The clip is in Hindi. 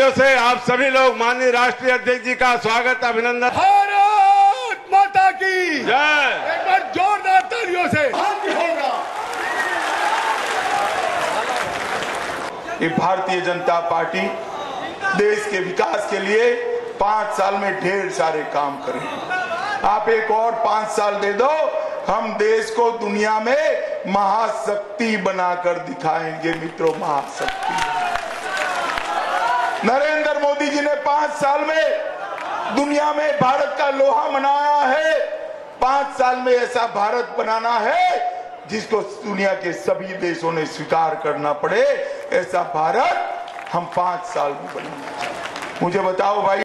तालियों से आप सभी लोग माननीय राष्ट्रीय अध्यक्ष जी का स्वागत, अभिनंदन। भारत माता की जय। एक बार जोरदार तालियों से। ये भारतीय जनता पार्टी देश के विकास के लिए 5 साल में ढेर सारे काम करें। आप एक और 5 साल दे दो, हम देश को दुनिया में महाशक्ति बनाकर दिखाएंगे मित्रों, महाशक्ति। नरेंद्र मोदी जी ने 5 साल में दुनिया में भारत का लोहा बनाया है। 5 साल में ऐसा भारत बनाना है जिसको दुनिया के सभी देशों ने स्वीकार करना पड़े। ऐसा भारत हम 5 साल में बनाना चाहते हैं। मुझे बताओ भाई।